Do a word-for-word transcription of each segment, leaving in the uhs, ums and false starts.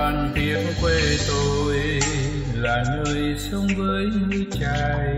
Phan Thiết quê tôi là nơi sống với núi chài.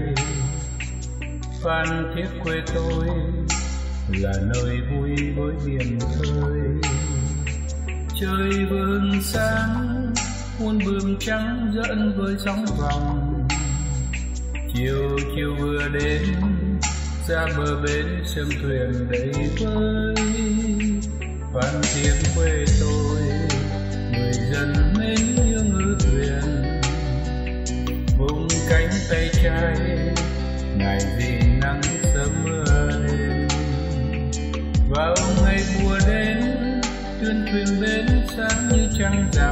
Phan Thiết quê tôi là nơi vui với biển khơi. Trời vương sáng muôn bướm trắng dẫn với sóng vòng. Chiều chiều vừa đến ra bờ bến sương thuyền đầy vơi. Phan Thiết quê tôi người dân mến yêu ngư thuyền. Vùng cánh tay trái ngày gì nắng sớm mưa đêm. Vào ngày mùa đến thuyền thuyền bến sáng như trăng rằm.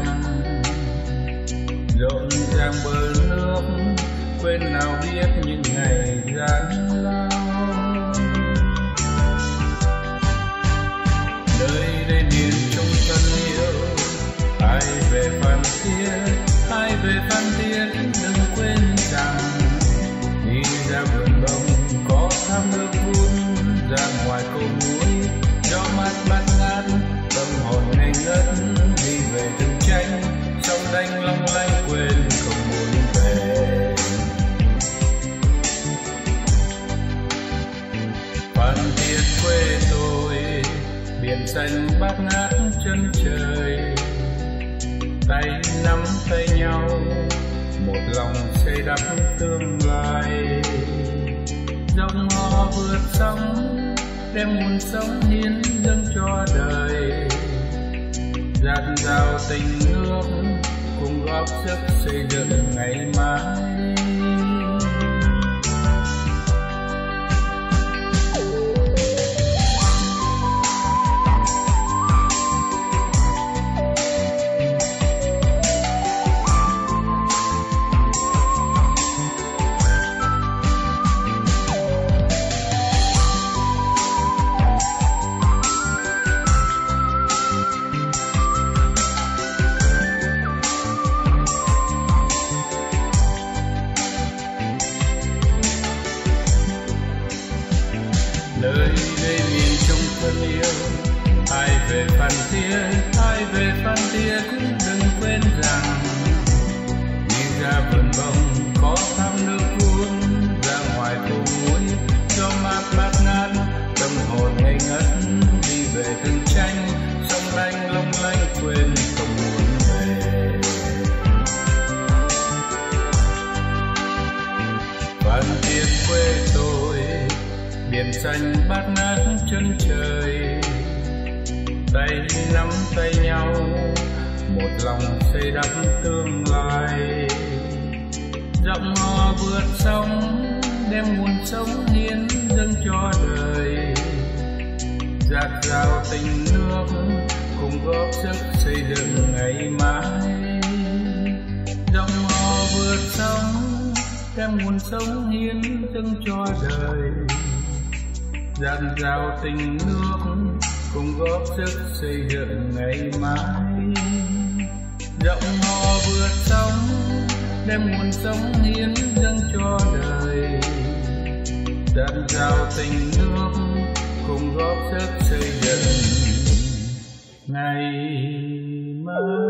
Rộn ràng bờ nước quên nào biết những ngày gian lao. Nơi đây miền trung thân yêu, ai về Phan Thiết, ai về Phan Thiết đừng quên rằng đi ra vườn bông có thác nước vun, ra ngoài cầu núi gió mát bát ngát, tâm hồn ngây ngất đi về rừng tranh, sông đanh long lanh quên không muốn về. Phan Thiết quê tôi biển xanh bát ngát chân trời. Tay nắm tay nhau một lòng xây đắp tương lai. Dòng họ vượt sóng đem nguồn sống hiến dâng cho đời. Dạt dào tình nước cùng góp sức xây dựng ngày mai. Nơi đây miền trung thân yêu, ai về Phan Thiết, ai về Phan Thiết đừng quên rằng đi ra vườn bông có thác nước cuốn, ra ngoài cầu núi gió mát bát ngát, tâm hồn ngây ngất đi về rừng tranh, sông lanh long lanh quên không muốn về. Phan Thiết quê tôi biển xanh bát ngát chân trời. Tay nắm tay nhau một lòng xây đắp tương lai. Giọng hò vượt sóng đem nguồn sống hiến dâng cho đời. Dạt dào tình nước cùng góp sức xây dựng ngày mai. Giọng hò vượt sóng đem nguồn sống hiến dâng cho đời. Dạt dào tình nước cùng góp sức xây dựng ngày mai. Giọng hò vượt sóng đem nguồn sống hiến dâng cho đời. Dạt dào tình nước cùng góp sức xây dựng ngày mai.